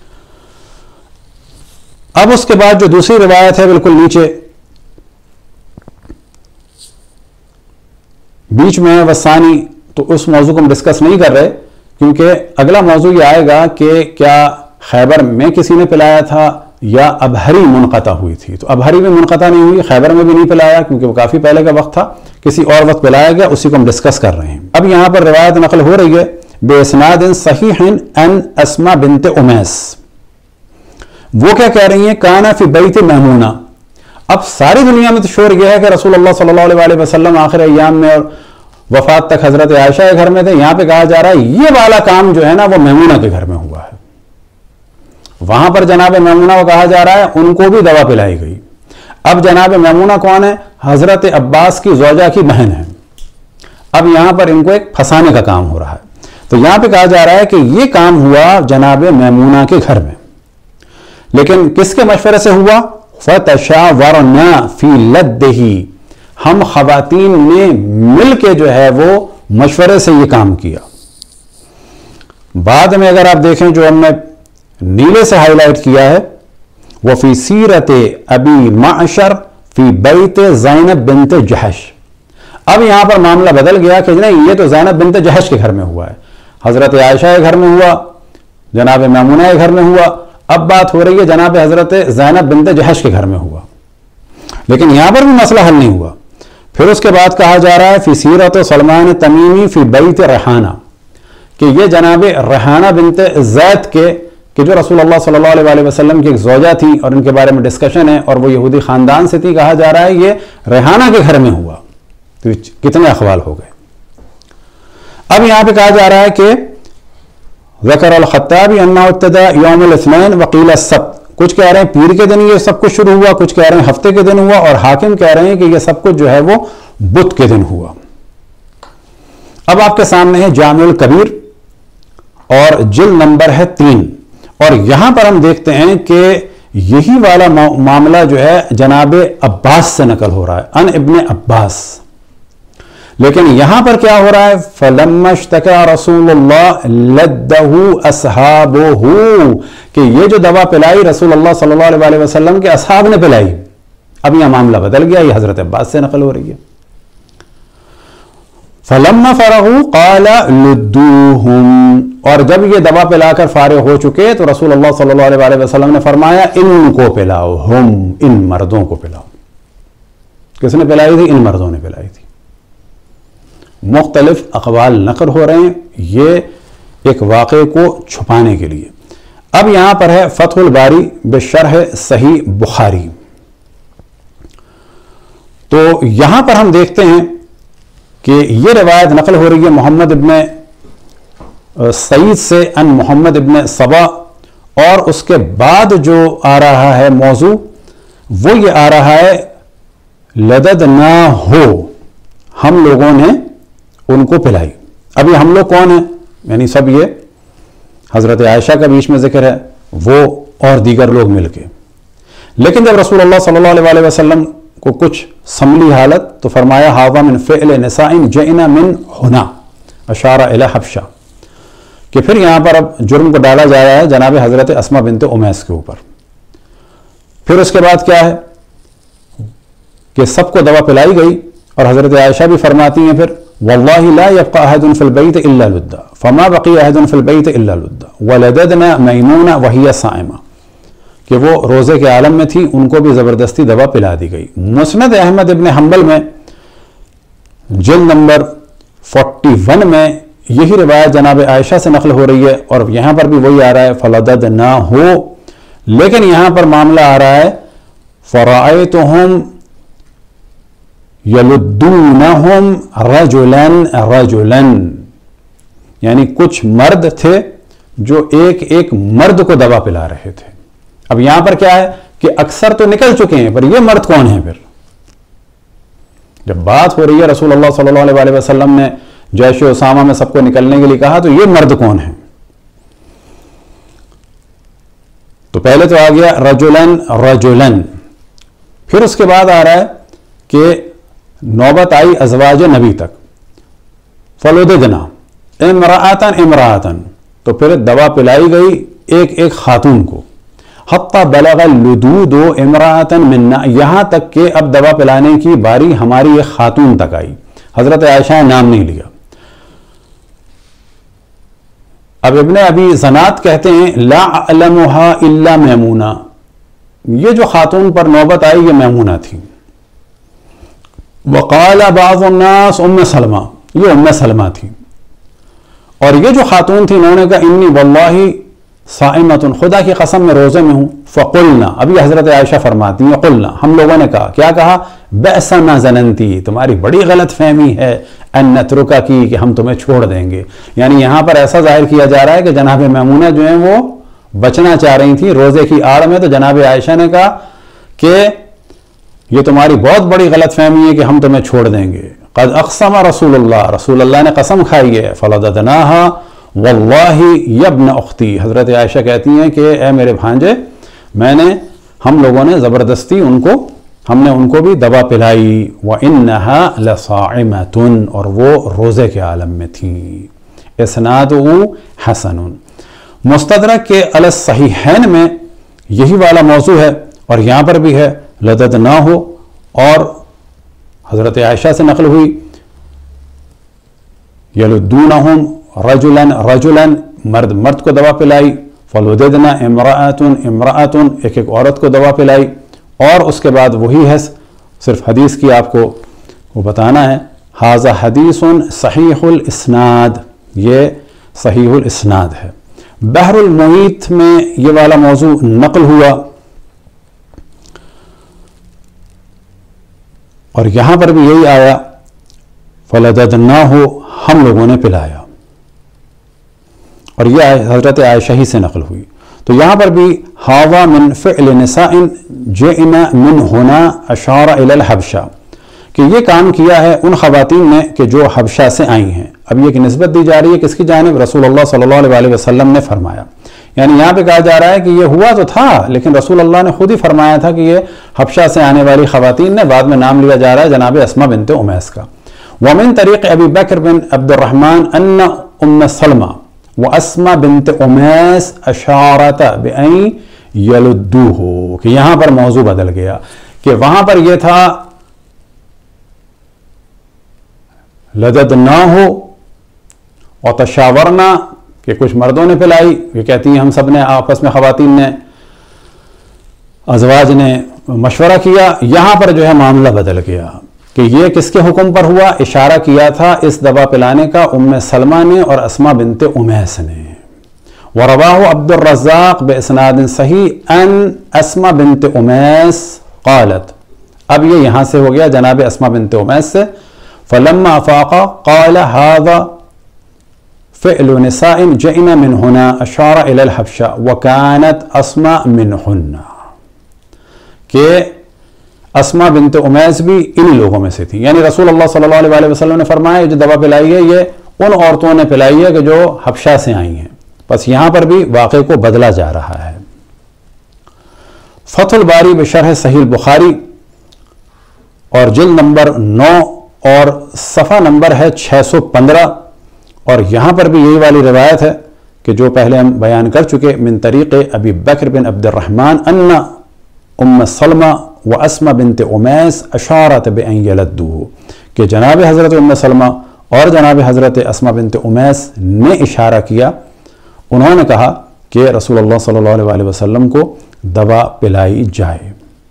اب اس کے بعد جو دوسری روایت ہے بالکل نیچے بیچ میں ہے وسانی، تو اس موضوع کو ہم ڈسکس نہیں کر رہے، کیونکہ اگلا موضوع یہ آئے گا کہ کیا خیبر میں کسی نے پلایا تھا یا ابہری منقطع ہوئی تھی۔ تو ابہری میں منقطع نہیں ہوئی، خیبر میں بھی نہیں پلایا کیونکہ وہ کافی پہلے کا وقت تھا، کسی اور وقت پلایا گیا، اسی کو ہم ڈسکس کر رہے ہیں۔ اب یہاں پر روایت نقل ہو رہی ہے بِإِسْنَادٍ صَحِيحٍ عن اسماء بنت امیس وہ کیا کہہ رہی ہیں؟ کانا فی بیت میمونہ. اب ساری دنیا میں تو شور یہ ہے کہ رسول اللہ صلی اللہ علیہ وسلم آخر ایام میں اور وفات تک حضرت عائشہ کے گھر میں تھے. یہاں پہ کہا جا رہا ہے یہ والا کام جو ہے نا وہ میمونہ کے گھر میں ہوا ہے. وہاں پر جناب میمونہ کو کہا جا رہا ہے ان کو بھی دوا پلائی گئی. اب جناب میمونہ کون ہے؟ حضرت عباس کی زوجہ کی بہن ہے. اب یہاں پر ان کو ایک پھنسانے کا کام ہو رہا ہے. تو یہاں پہ کہا جا رہا ہے کہ یہ کام ہوا جناب میمونہ کے گھر میں، لیکن کس کے مشورے سے ہوا؟ فَتَشَاوَرْنَا فِي لَدِّهِ، ہم خواتین نے مل کے جو ہے وہ مشورے سے یہ کام کیا. بعد میں اگر آپ دیکھیں جو ہم نے نیلے سے ہائی لائٹ کیا ہے، وہ فی سیرت ابی معشر فی بیت زینب بنت جحش. اب یہاں پر معاملہ بدل گیا کہ نہیں یہ تو زینب بنت جحش کے گھر میں ہوا ہے، حضرت عائشہ کے گھر میں ہوا، جناب میمونہ کے گھر میں ہوا. اب بات ہو رہی ہے جناب حضرت زینب بنت جحش کے گھر میں ہوا، لیکن یہاں پر بھی مسئلہ حل نہیں ہوا. پھر اس کے بعد کہا جا رہا ہے فی سیرت سلمان تمیمی فی بیت ریحانہ، کہ یہ جناب ریحانہ بنت زید کے کہ جو رسول اللہ صلی اللہ علیہ وسلم کی ایک زوجہ تھی اور ان کے بارے میں ڈسکشن ہے اور وہ یہودی خاندان سے تھی. کہا جا رہا ہے یہ ریحانہ کے گھر میں ہوا. تو کتنے اقوال ہو گئے. اب یہاں پہ کہا جا رہا ہے کہ ذکر الخطابی انہ ابتدا یوم الاثنین وقیل السبت. کچھ کہہ رہے ہیں پیر کے دن یہ سب کچھ شروع ہوا، کچھ کہہ رہے ہیں ہفتے کے دن ہوا، اور حاکم کہہ رہے ہیں کہ یہ سب کچھ جو ہے وہ بدھ کے دن ہوا. اب آپ کے سامنے ہے جامع الکبیر اور جلد نمبر ہے 3، اور یہاں پر ہم دیکھتے ہیں کہ یہی والا معاملہ جو ہے جناب عباس سے نقل ہو رہا ہے، ان ابن عباس. لیکن یہاں پر کیا ہو رہا ہے؟ فَلَمَّا اشْتَكَى رَسُولُ اللَّهِ لَدَّهُ أَصْحَابُهُ، کہ یہ جو دوا پلائی رسول اللہ صلی اللہ علیہ وسلم کے اصحاب نے پلائی. اب یہ معاملہ بدل گیا، یہ حضرت عباس سے نقل ہو رہی ہے. فَلَمَّا فَرَغُوا قَالَ لُدُّوهُمْ، اور جب یہ دوا پلا کر فارغ ہو چکے تو رسول اللہ صلی اللہ علیہ وسلم نے فرمایا ان کو پلاؤ، ہم ان مردوں کو پلاؤ. کس نے پلائی تھی؟ ان مردوں نے پلائی تھی. مختلف اقوال نقل ہو رہے ہیں یہ ایک واقعے کو چھپانے کے لیے. اب یہاں پر ہے فتح الباری بشرح صحیح بخاری. تو یہاں پر ہم دیکھتے ہیں کہ یہ روایت نقل ہو رہی ہے محمد ابن سعید سے ان محمد ابن صبا، اور اس کے بعد جو آ رہا ہے موضوع وہ یہ آ رہا ہے لددنا ہو، ہم لوگوں نے ان کو پلائی. اب یہ ہم لوگ کون ہیں؟ یعنی سب یہ حضرت عائشہ کا بیچ میں ذکر ہے، وہ اور دیگر لوگ مل کے. لیکن جب رسول اللہ صلی اللہ علیہ وسلم کو کچھ سنبھلی حالت تو فرمایا ھذا من فعل نساء جئنا من ہنا، اشارہ الی حبشہ، کہ پھر یہاں پر اب جرم کو ڈالا جا رہا ہے جناب حضرت اسماء بنت امیس کے اوپر. پھر اس کے بعد کیا ہے کہ سب کو دوا پلائی گئی، اور حضرت عائشہ بھی فرماتی ہیں پھر واللہ لا يبقى احد في البيت الا لدا فما بقي احد في البيت الا لدا ولددنا میمونہ وهي صائمہ، کہ وہ روزے کے عالم میں تھی، ان کو بھی زبردستی دوا پلا دی گئی. مسند احمد ابن حنبل میں جلد نمبر 41 میں یہی روایت جناب عائشہ سے نقل ہو رہی ہے، اور یہاں پر بھی وہی آ رہا ہے فلددنا ہو. لیکن یہاں پر معاملہ آ رہا ہے فرأیتہم یلدونہم رجلاً رجلاً، یعنی کچھ مرد تھے جو ایک ایک مرد کو دوا پلا رہے تھے. اب یہاں پر کیا ہے کہ اکثر تو نکل چکے ہیں، پر یہ مرد کون ہیں؟ پھر جب بات ہو رہی ہے رسول اللہ صلی اللہ علیہ وسلم نے جیش اسامہ میں سب کو نکلنے کے لیے کہا، تو یہ مرد کون ہیں؟ تو پہلے تو آ گیا رجلاً رجلاً، پھر اس کے بعد آ رہا ہے کہ نوبت آئی ازواج نبی تک، فلددنا امرأتن امرأتن، تو پھر دوا پلائی گئی ایک ایک خاتون کو، حتی بلغ اللدود امرأتن منا، یہاں تک کہ اب دوا پلانے کی باری ہماری ایک خاتون تک آئی. حضرت عائشہ نے نام نہیں لیا. اب ابن ابی زناد کہتے ہیں لا اعلمها الا میمونہ، یہ جو خاتون پر نوبت آئی یہ میمونہ تھی. وقال بعض الناس ام سلمہ، یہ ام سلمہ تھی. اور یہ جو خاتون تھی انہوں نے کہا انی واللہ صائمتن خدا کی قسم میں روزے میں ہوں. فقلنا ابھی حضرت عائشہ فرماتی ہیں قلنا ہم لوگوں نے کہا کیا کہا بئس ما ظننتی تمہاری بڑی غلط فہمی ہے ان نترکا کی کہ ہم تمہیں چھوڑ دیں گے. یعنی یہاں پر ایسا ظاہر کیا جا رہا ہے کہ جناب میمونہ جو ہیں وہ بچنا چاہ رہی تھیں روزے کی آڑ میں, تو جناب عائشہ نے کہا کہ یہ تمہاری بہت بڑی غلط فہمی ہے کہ ہم تمہیں چھوڑ دیں گے. قد اقسم رسول اللہ نے قسم کھائی ہے فلددناها واللہ یبن اختی. حضرت عائشہ کہتی ہیں کہ اے میرے بھانجے ہم لوگوں نے زبردستی ہم نے ان کو بھی دوا پلائی. وَإِنَّهَا لَصَاعِمَةٌ اور وہ روزے کے عالم میں تھیں. اسنادہ حسن. مستدرک کے علی الصحیحین میں یہی والا موضوع ہے اور یہاں پر بھی ہے لددناہ, اور حضرت عائشہ سے نقل ہوئی یلدونہم رجلاً مرد کو دوا پلائی. فلددنا امرأۃ ایک عورت کو دوا پلائی. اور اس کے بعد وہی ہے, صرف حدیث کی آپ کو وہ بتانا ہے. ھذا حدیث صحیح الاسناد, یہ صحیح الاسناد ہے. بحر المحیط میں یہ والا موضوع نقل ہوا اور یہاں پر بھی یہی آیا فلددناہ ہم لوگوں نے پلایا, اور یہ حضرت عائشہ ہی سے نقل ہوئی. تو یہاں پر بھی ھذا من فعل نساء جئن من ہنا اشار الی الحبشہ, کہ یہ کام کیا ہے ان خواتین نے کہ جو حبشہ سے آئی ہیں. اب یہ کہ نسبت دی جا رہی ہے کس کی جانب, رسول اللہ صلی اللہ علیہ وسلم نے فرمایا. یعنی یہاں پہ کہا جا رہا ہے کہ یہ ہوا تو تھا لیکن رسول اللہ نے خود ہی فرمایا تھا کہ یہ حبشہ سے آنے والی خواتین نے. بعد میں نام لیا جا رہا ہے جناب اسما بنت امیس کا. ومن طریق ابی بکر بن عبد الرحمن ان ام سلمہ واسما بنت امیس اشارت بأن یلدوہ, کہ یہاں پر موضوع بدل گیا کہ وہاں پر یہ تھا لددناہ اور تشاورنا کہ کچھ مردوں نے پلائی. یہ کہتی ہیں ہم سب نے آپس میں خواتین نے ازواج نے مشورہ کیا. یہاں پر جو ہے معاملہ بدل گیا کہ یہ کس کے حکم پر ہوا. اشارہ کیا تھا اس دوا پلانے کا ام سلمہ نے اور اسما بنت امیس نے. ورواہ عبد الرزاق باسناد صحیح ان اسما بنت امیس قالت. اب یہ یہاں سے ہو گیا جناب اسما بنت امیس سے. فلما افاق قال هذا فعل نساء جئن من هنا اشار الى الحبشہ وكانت اسما منهن, کہ اسما بنت امیس بھی ان لوگوں میں سے تھی. یعنی رسول اللہ صلی اللہ علیہ وسلم نے فرمایا جو دوا پلائی ہے یہ ان عورتوں نے پلائی ہے کہ جو حبشہ سے آئی ہیں. بس یہاں پر بھی واقعے کو بدلا جا رہا ہے. فتح الباری بشرح صحیح البخاری اور جلد نمبر 9 اور صفحہ نمبر ہے 615, اور یہاں پر بھی یہی والی روایت ہے کہ جو پہلے ہم بیان کر چکے من طریق ابی بکر بن عبد الرحمن ان ام سلمہ و اسما بنت امیس اشارت بأن یلدوہ, کہ جناب حضرت ام سلمہ اور جناب حضرت اسما بنت امیس نے اشارہ کیا. انہوں نے کہا کہ رسول اللہ صلی اللہ علیہ وسلم کو دوا پلائی جائے.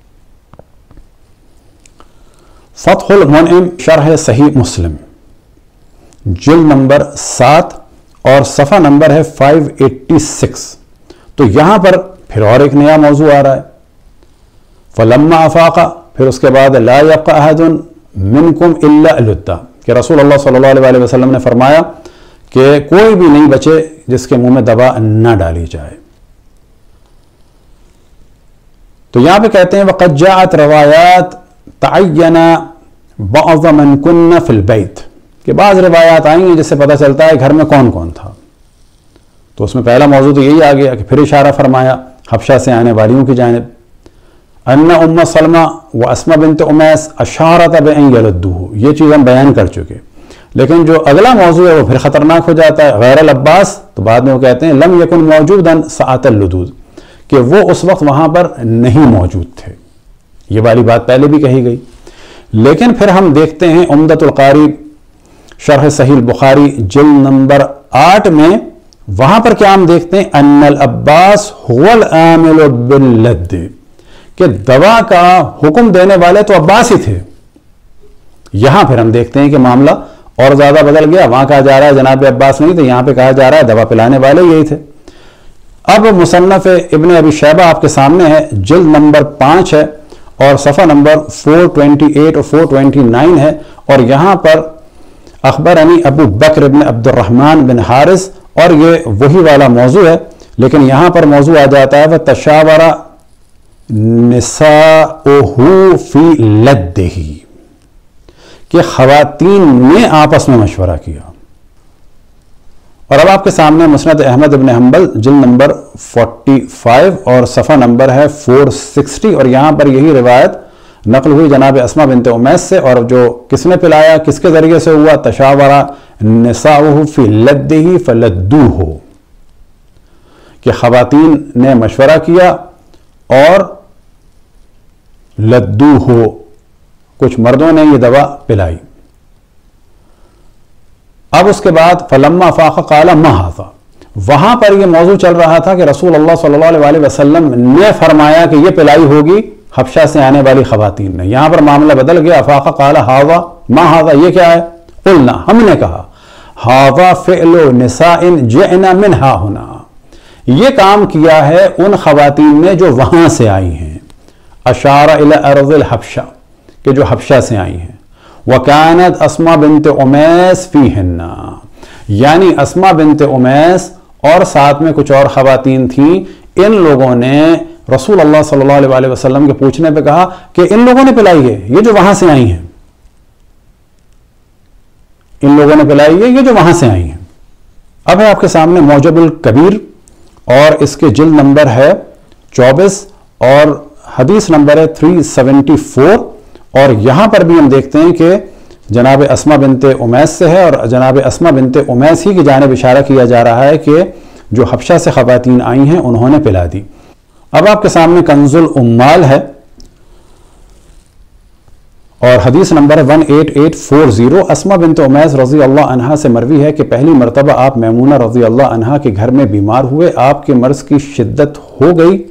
فتح المنعم شرح صحیح مسلم جلد نمبر 7 اور صفحہ نمبر ہے 586. تو یہاں پر پھر اور ایک نیا موضوع آ رہا ہے. فلما افاق, پھر اس کے بعد لا یبقى احد منکم الا لدا, کہ رسول اللہ صلی اللہ علیہ وسلم نے فرمایا کہ کوئی بھی نہیں بچے جس کے منہ میں دوا نہ ڈالی جائے. تو یہاں پہ کہتے ہیں وقد جاءت روایات تعین بعض من کن فی البیت, کہ بعض روایات آئی ہیں جس سے پتہ چلتا ہے گھر میں کون کون تھا. تو اس میں پہلا موضوع تو یہی آ گیا کہ پھر اشارہ فرمایا حبشہ سے آنے والیوں کی جانب. ان ام سلمہ و اسما بنت امیس اشارت بأن یلدوہ, یہ چیز ہم بیان کر چکے. لیکن جو اگلا موضوع ہے وہ پھر خطرناک ہو جاتا ہے. غیر العباس, تو بعد میں وہ کہتے ہیں لم یکن موجودا ساعۃ اللدود, کہ وہ اس وقت وہاں پر نہیں موجود تھے. یہ والی بات پہلے بھی کہی گئی. لیکن پھر ہم دیکھتے ہیں عمدۃ القاری شرح صحیح البخاری جلد نمبر 8 میں, وہاں پر کیا ہم دیکھتے ہیں ان العباس هو العامل باللد, کہ دوا کا حکم دینے والے تو عباس ہی تھے. یہاں پھر ہم دیکھتے ہیں کہ معاملہ اور زیادہ بدل گیا. وہاں کہا جا رہا ہے جناب عباس نہیں تھے, یہاں پہ کہا جا رہا ہے دوا پلانے والے یہی تھے. اب مصنف ابن ابی شیبہ آپ کے سامنے ہے، جلد نمبر 5 ہے اور صفحہ نمبر 428 اور 429 ہے، اور یہاں پر اخبرنی ابو بکر بن عبد الرحمن بن حارث، اور یہ وہی والا موضوع ہے، لیکن یہاں پر موضوع آ جاتا ہے وَتَشَاوَرَ نِسَاؤُهُ فِي لَدِّهِ، کہ خواتین نے آپس میں مشورہ کیا۔ اور اب آپ کے سامنے مسند احمد بن حنبل جلد نمبر 45 اور صفحہ نمبر ہے 460، اور یہاں پر یہی روایت نقل ہوئی جناب اسما بنت امیس سے، اور جو کس نے پلایا، کس کے ذریعے سے ہوا، تشاورا نساؤہ فی لدہ فلدوہ، کہ خواتین نے مشورہ کیا اور لدوہ، کچھ مردوں نے یہ دوا پلائی۔ اب اس کے بعد فلما فاق قال ما ھذا، وہاں پر یہ موضوع چل رہا تھا کہ رسول اللہ صلی اللہ علیہ وسلم نے فرمایا کہ یہ پلائی ہوگی حبشہ سے آنے والی خواتین نے۔ یہاں پر معاملہ بدل گیا، فاق قال ھذا ما ھذا، یہ کیا ہے؟ قلنا، ہم نے کہا، ھذا فعل نساء جئنا من ھا ھنا، یہ کام کیا ہے ان خواتین نے جو وہاں سے آئی ہیں، اشار الی ارض الحبشہ، کہ جو حبشہ سے آئی ہیں، وَكَانَتْ اسما بنت امیس فیہن، یعنی اسما بنت امیس اور ساتھ میں کچھ اور خواتین تھیں، ان لوگوں نے رسول اللہ صلی اللہ علیہ وسلم کے پوچھنے پہ کہا کہ ان لوگوں نے پلائی ہے، یہ جو وہاں سے آئی ہیں، ان لوگوں نے پلائی ہے، یہ جو وہاں سے آئی ہیں۔ اب ہے آپ کے سامنے معجم الکبیر، اور اس کے جلد نمبر ہے 24 اور حدیث نمبر ہے 374، اور یہاں پر بھی ہم دیکھتے ہیں کہ جناب اسما بنت امیس سے ہے، اور جناب اسما بنت امیس ہی کی جانب اشارہ کیا جا رہا ہے کہ جو حبشہ سے خواتین آئی ہیں انہوں نے پلا دی۔ اب آپ کے سامنے کنز الاموال ہے، اور حدیث نمبر 18840، اسما بنت امیس رضی اللہ عنہا سے مروی ہے کہ پہلی مرتبہ آپ میمونہ رضی اللہ عنہا کے گھر میں بیمار ہوئے، آپ کے مرض کی شدت ہو گئی،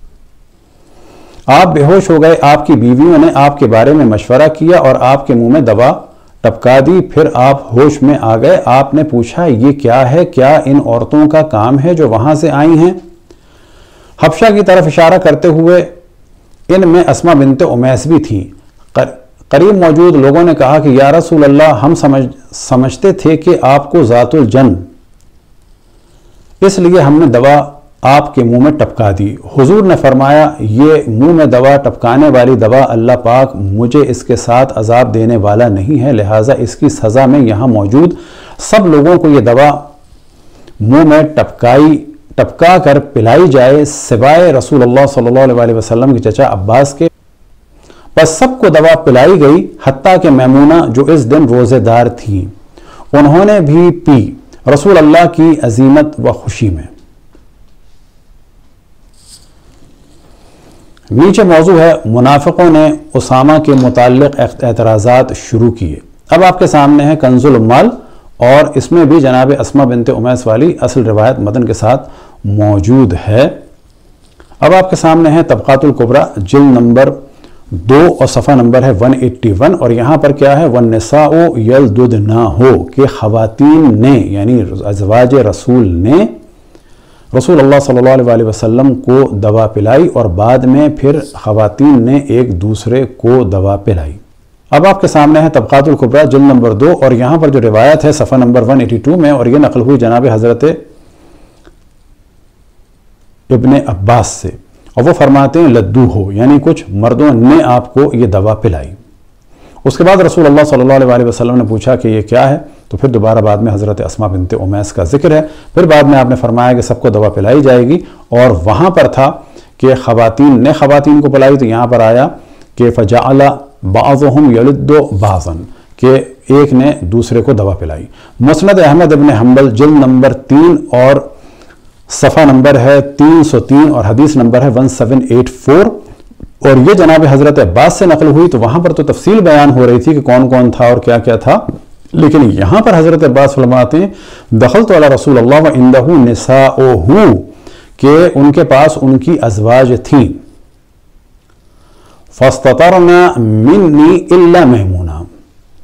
آپ بے ہوش ہو گئے، آپ کی بیویوں نے آپ کے بارے میں مشورہ کیا اور آپ کے منہ میں دوا ٹپکا دی، پھر آپ ہوش میں آ گئے، آپ نے پوچھا یہ کیا ہے، کیا ان عورتوں کا کام ہے جو وہاں سے آئی ہیں؟ حبشہ کی طرف اشارہ کرتے ہوئے ان میں اسما بنت امیس بھی تھیں۔ قریب موجود لوگوں نے کہا کہ یا رسول اللہ، ہم سمجھتے تھے کہ آپ کو ذات الجن، اس لیے ہم نے دوا آپ کے منہ میں ٹپکا دی۔ حضور نے فرمایا یہ منہ میں دوا ٹپکانے والی دوا اللہ پاک مجھے اس کے ساتھ عذاب دینے والا نہیں ہے، لہٰذا اس کی سزا میں یہاں موجود سب لوگوں کو یہ دوا منہ میں ٹپکا کر پلائی جائے، سوائے رسول اللہ صلی اللہ علیہ وسلم کے چچا عباس کے۔ بس سب کو دوا پلائی گئی، حتیٰ کہ میمونہ جو اس دن روزے دار تھیں انہوں نے بھی پی، رسول اللہ کی عزیمت و خوشی میں۔ نیچے موضوع ہے منافقوں نے اسامہ کے متعلق اعتراضات شروع کیے۔ اب آپ کے سامنے ہے کنز الاموال، اور اس میں بھی جناب اسما بنت امیس والی اصل روایت متن کے ساتھ موجود ہے۔ اب آپ کے سامنے ہے طبقات الکبریٰ جلد نمبر 2 اور صفحہ نمبر ہے 181، اور یہاں پر کیا ہے، وَالنِّسَاءُ يَلْدُدْنَاهُ، کہ خواتین نے یعنی ازواج رسول نے رسول اللہ صلی اللہ علیہ وسلم کو دوا پلائی، اور بعد میں پھر خواتین نے ایک دوسرے کو دوا پلائی۔ اب آپ کے سامنے ہے طبقات الکبریٰ جلد نمبر 2، اور یہاں پر جو روایت ہے صفحہ نمبر 182 میں، اور یہ نقل ہوئی جناب حضرت ابن عباس سے، اور وہ فرماتے ہیں لدو ہو، یعنی کچھ مردوں نے آپ کو یہ دوا پلائی۔ اس کے بعد رسول اللہ صلی اللہ علیہ وسلم نے پوچھا کہ یہ کیا ہے، تو پھر دوبارہ بعد میں حضرت اسما بنت امیس کا ذکر ہے، پھر بعد میں آپ نے فرمایا کہ سب کو دوا پلائی جائے گی، اور وہاں پر تھا کہ خواتین نے خواتین کو پلائی، تو یہاں پر آیا کہ فجعل بعضهم یلد بعضا، کہ ایک نے دوسرے کو دوا پلائی۔ مسند احمد ابن حنبل جلد نمبر 3 اور صفحہ نمبر ہے 303 اور حدیث نمبر ہے 1784، اور یہ جناب حضرت عباس سے نقل ہوئی، تو وہاں پر تو تفصیل بیان ہو رہی تھی کہ کون کون تھا اور کیا کیا تھا، لیکن یہاں پر حضرت عباس فرماتے ہیں دخلت علی رسول اللہ وعندہ نساؤہ، کہ ان کے پاس ان کی ازواج تھیں، فاستترنا منی الا میمونہ،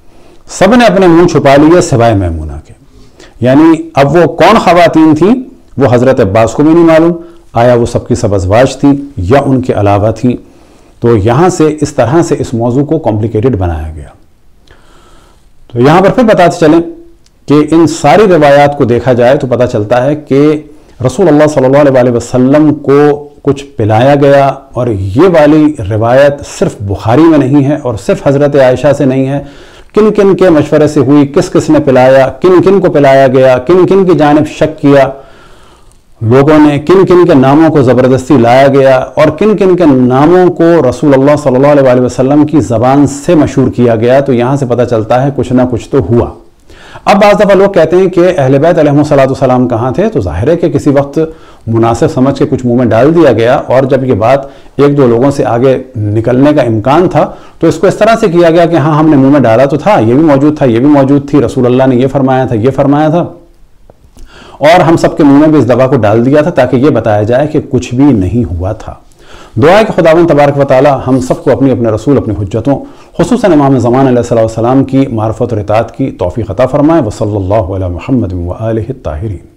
سب نے اپنے منہ چھپا لیے سوائے میمونہ کے، یعنی اب وہ کون خواتین تھیں، وہ حضرت عباس کو بھی نہیں معلوم آیا وہ سب کی سب ازواج تھی یا ان کے علاوہ تھی. تو یہاں سے اس طرح سے اس موضوع کو کمپلیکیٹڈ بنایا گیا. تو یہاں پر پھر بتاتے چلیں کہ ان ساری روایات کو دیکھا جائے تو پتہ چلتا ہے کہ رسول اللہ صلی اللہ علیہ وسلم کو کچھ پلایا گیا، اور یہ والی روایت صرف بخاری میں نہیں ہے اور صرف حضرت عائشہ سے نہیں ہے. کن کن کے مشورے سے ہوئی، کس کس نے پلایا، کن کن کو پلایا گیا، کن کن کی جانب شک کیا لوگوں نے، کن کن کے ناموں کو زبردستی لایا گیا، اور کن کن کے ناموں کو رسول اللہ صلی اللہ علیہ وسلم کی زبان سے مشہور کیا گیا. تو یہاں سے پتہ چلتا ہے کچھ نہ کچھ تو ہوا. اب بعض دفعہ لوگ کہتے ہیں کہ اہل بیت علیہم السلام کہاں تھے، تو ظاہر ہے کہ کسی وقت مناسب سمجھ کے کچھ منہ میں ڈال دیا گیا، اور جب یہ بات ایک دو لوگوں سے آگے نکلنے کا امکان تھا تو اس کو اس طرح سے کیا گیا کہ ہاں ہم نے منہ میں ڈالا تو تھا، یہ بھی موجود تھا، یہ بھی موجود تھی، رسول اللہ نے یہ فرمایا تھا، یہ فرمایا تھا، اور ہم سب کے منہ میں بھی اس دوا کو ڈال دیا تھا تاکہ یہ بتایا جائے کہ کچھ بھی نہیں ہوا تھا. دعا ہے کہ خداوند تبارک و تعالی ہم سب کو اپنے رسول، اپنی حجتوں، خصوصاً امام زمان علیہ السلام کی معرفت اور اطاعت کی توفیق عطا فرمائے. وصلی اللہ علی محمد و آلہ الطاہرین.